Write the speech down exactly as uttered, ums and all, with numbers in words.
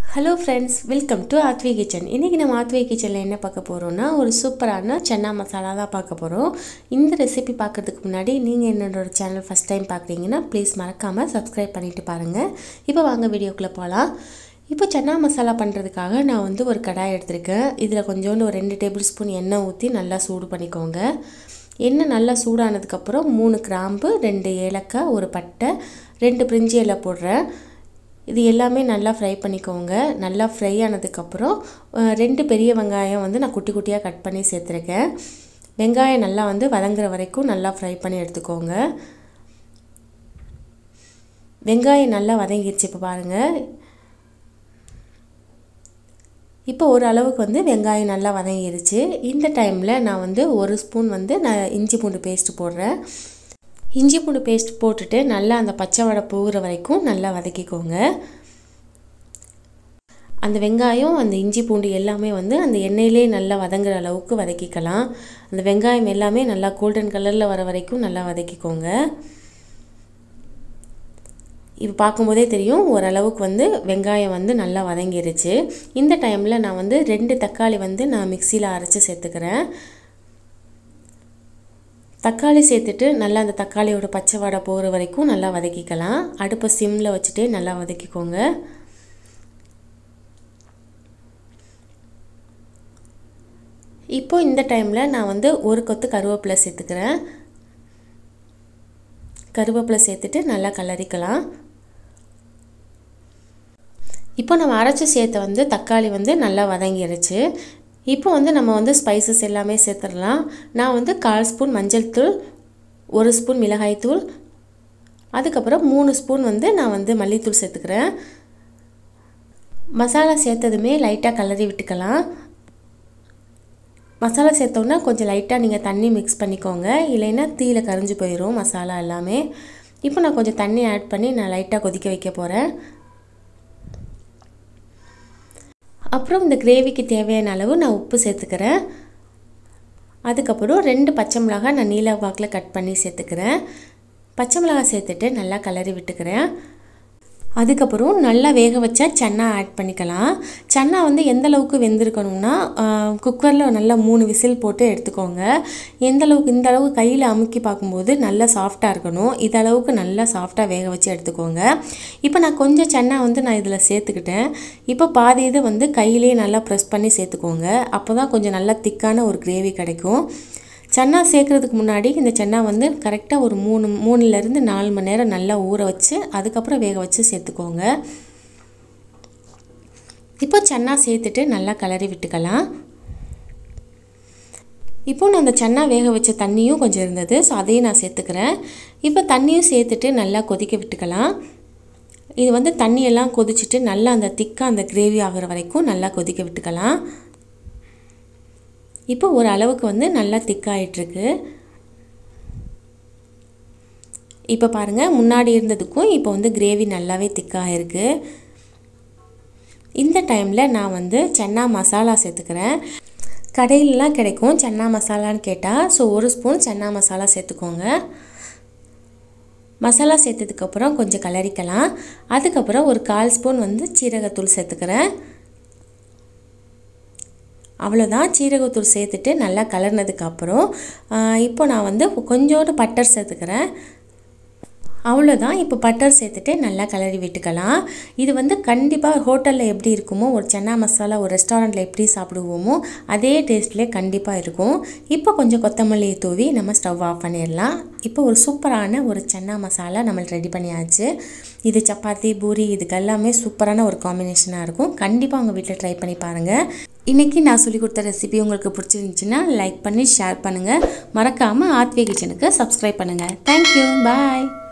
Hello friends, welcome to Athvi Kitchen. இன்னைக்கு நம்ம Athvi Kitchenல என்ன பார்க்க போறோம்னா ஒரு சூப்பரான சன்னா மசாலா தான் பார்க்க போறோம். இந்த ரெசிபி பார்க்கிறதுக்கு முன்னாடி நீங்க என்னோட சேனல் ஃபர்ஸ்ட் டைம் பார்க்கறீங்கன்னா ப்ளீஸ் மறக்காம Subscribe பண்ணிட்டு பாருங்க. இப்போ வாங்க வீடியோக்குள்ள போலாம். இப்போ சன்னா மசாலா பண்றதுக்காக நான் வந்து ஒரு கடாய் எடுத்துர்க்கேன். இதுல கொஞ்சோண்டு ஒரு two டேபிள்ஸ்பூன் எண்ணெய் ஊத்தி நல்லா சூடு பண்ணிக்கோங்க. எண்ணெய் நல்லா சூடானதுக்கு அப்புறம் மூணு கிராம்பு, ரெண்டு ஏலக்காய், ஒரு பட்டை, ரெண்டு பிரிஞ்சி இலை போடுறேன். இது எல்லாமே நல்லா ஃப்ரை பண்ணிக்கோங்க. நல்லா ஃப்ரை ஆனதுக்கு அப்புறம் ரெண்டு பெரிய வெங்காயம் வந்து நான் குட்டி குட்டியா கட் பண்ணி சேர்த்திருக்கேன். வெங்காயம் நல்லா வந்து வதங்குற வரைக்கும் நல்லா ஃப்ரை பண்ணி எடுத்துக்கோங்க. வெங்காயம் நல்லா வதங்கிருச்சு இப்ப பாருங்க. இப்போ ஒரு அளவுக்கு வந்து வெங்காயம் நல்லா வதங்கிருச்சு. இந்த டைம்ல நான் வந்து ஒரு ஸ்பூன் வந்து நான் இஞ்சி பூண்டு பேஸ்ட் போடுறேன். இஞ்சி பூண்டு பேஸ்ட் போட்டுட்டு நல்லா அந்த பச்சை வாடை போகுற வரைக்கும் நல்லா வதக்கிக்கோங்க. அந்த வெங்காயம் அந்த இஞ்சி பூண்டு எல்லாமே வந்து அந்த எண்ணெயிலே நல்லா வதங்குற அளவுக்கு வதக்கிக்கலாம். அந்த வெங்காயம் எல்லாமே நல்லா கோல்டன் கலர்ல வர வரைக்கும் நல்லா வதக்கிக்கோங்க. இப்போ பாக்கும்போதே தெரியும் ஒரு அளவுக்கு வந்து வெங்காயம் வந்து நல்லா வதங்கிருச்சு. இந்த டைம்ல நான் வந்து ரெண்டு தக்காளி வந்து நான் மிக்ஸில அரைச்சு சேர்த்துக்கறேன். தக்காளி சேர்த்துட்டு நல்லா அந்த தக்காளியோட பச்சை வாடை போற வரைக்கும் நல்லா வதக்கிக்கலாம். அடுப்பை சிம்ல வச்சிட்டே நல்லா வதக்கிக்கோங்க. இப்போ இந்த டைம்ல நான் வந்து ஒரு கொத்து கறிவேப்பிலை சேர்த்துக்கறேன். கறிவேப்பிலை சேர்த்துட்டு நல்லா கலரிக்கலாம். இப்போ நம்ம அரைச்சு சேர்த்த வந்து தக்காளி வந்து நல்லா வதங்கிருச்சு. இப்போ வந்து நம்ம வந்து ஸ்பைசஸ் எல்லாமே சேர்த்துறலாம். நான் வந்து கால் ஸ்பூன் மஞ்சள் தூள், ஒரு ஸ்பூன் மிளகாய் தூள், அதுக்கு அப்புறம் மூணு ஸ்பூன் வந்து நான் வந்து மல்லித்தூள் சேர்த்துக்கறேன். மசாலா சேர்த்ததுமே லைட்டா கலரி விட்டுக்கலாம். மசாலா சேர்த்தோம்னா கொஞ்சம் லைட்டா நீங்க தண்ணி mix பண்ணிக்கோங்க. இல்லைனா தீயில கரிஞ்சு போயிடும் மசாலா எல்லாமே. இப்போ நான் கொஞ்சம் தண்ணி ஆட் பண்ணி நான் லைட்டா கொதிக்க வைக்க போறேன். அப்புறம் இந்த கிரேவிக்கு தேவையான அளவு நான் உப்பு சேர்த்துக்கறேன். அதுக்கு அப்புறம் ரெண்டு பச்சை மிளகாய் நான் நீல வாக்குல கட் பண்ணி சேர்த்துக்கறேன். பச்சை மிளகாய் சேர்த்துட்டு நல்லா கலரி விட்டுக்கறேன். அதுக்கு அப்புறம் நல்லா வேக வச்ச சன்னா ஆட் பண்ணிக்கலாம். சன்னா வந்து எந்த அளவுக்கு வெந்திருக்கணும்னா குக்கர்ல நல்லா மூணு விசில் போட்டு எடுத்துக்கோங்க. எந்த அளவுக்கு இந்த அளவுக்கு கையில அமுக்கி பாக்கும்போது நல்லா சாஃப்ட்டா இருக்கணும். இந்த அளவுக்கு நல்லா சாஃப்ட்டா வேக வச்சு எடுத்துக்கோங்க. இப்போ நான் கொஞ்சம் சன்னா வந்து நான் இதல சேர்த்துக்கிட்டேன். இப்போ பாதி இது வந்து கையிலே நல்லா பிரஸ் பண்ணி சேர்த்துக்கோங்க. அப்பதான் கொஞ்சம் நல்லா திக்கான ஒரு கிரேவி கிடைக்கும். சன்னா சேர்க்கிறதுக்கு முன்னாடி இந்த சன்னா வந்து கரெக்ட்டா ஒரு மூணு மூணுல இருந்து நாலு மணி நேரம் நல்லா ஊற வச்சு அதுக்கு அப்புறம் வேக வச்சு சேர்த்துக்கோங்க. இப்போ சன்னா சேர்த்துட்டு நல்லா கலரி விட்டுக்கலாம். இப்போ நான் அந்த சன்னா வேக வச்ச தண்ணியும் கொஞ்சம் இருந்தது. சோ அதையும் நான் சேர்த்துக்கறேன். இப்போ தண்ணியும் சேர்த்துட்டு நல்லா கொதிக்க விட்டுக்கலாம். இது வந்து தண்ணி எல்லாம் கொதிச்சிட்டு நல்லா அந்த திக்கா அந்த கிரேவி ஆகுற வரைக்கும் நல்லா கொதிக்க விட்டுக்கலாம். இப்போ ஒரு அளவுக்கு வந்து நல்லா திக் ஆயிட்டு இருக்கு. இப்போ பாருங்க முன்னாடி இருந்ததுக்கும் இப்போ வந்து கிரேவி நல்லாவே திக்கா இருக்கு. இந்த டைம்ல நான் வந்து சன்னா மசாலா சேர்த்துக்கறேன். கடையிலலாம் கிடைக்கும் சன்னா மசாலான்னு கேட்டா சோ ஒரு ஸ்பூன் சன்னா மசாலா சேர்த்துக்கோங்க. மசாலா சேர்த்ததுக்கு அப்புறம் கொஞ்சம் கலரிக்கலாம். அதுக்கு அப்புறம் ஒரு கால் ஸ்பூன் வந்து சீரகத்தூள் சேர்த்துக்கறேன். அவ்வளவுதான் சீரகத்தூள் சேர்த்துட்டு நல்லா கலர்னதுக்கு அப்புறம் இப்போ நான் வந்து கொஞ்சோண்டு பட்டர் சேர்த்துக்கறேன். அவ்வளவுதான் இப்போ பட்டர் சேர்த்துட்டு நல்லா கலரி விட்டுக்கலாம். இது வந்து கண்டிப்பா ஹோட்டல்ல எப்படி இருக்குமோ ஒரு சன்னா மசாலா ஒரு ரெஸ்டாரன்ட்ல எப்படி சாப்பிடுவோமோ அதே டேஸ்ட்ல கண்டிப்பா இருக்கும். இப்போ கொஞ்சம் கொத்தமல்லி தூவி நம்ம ஸ்டவ் ஆஃப் பண்ணிரலாம். இப்போ ஒரு சூப்பரான ஒரு சன்னா மசாலா நம்ம ரெடி பண்ணியாச்சு. இது சப்பாத்தி, பூரி இதுக்கெல்லாம் சூப்பரான ஒரு காம்பினேஷனா இருக்கும். கண்டிப்பா உங்க வீட்ல ட்ரை பண்ணி பாருங்க. இன்னைக்கு நான் சொல்லி கொடுத்த ரெசிபி உங்களுக்கு பிடிச்சிருந்துச்சுனா லைக் பண்ணி ஷேர் பண்ணுங்க. மறக்காம ஆத்வி கிச்சனுக்கு Subscribe பண்ணுங்க. Thank you. Bye.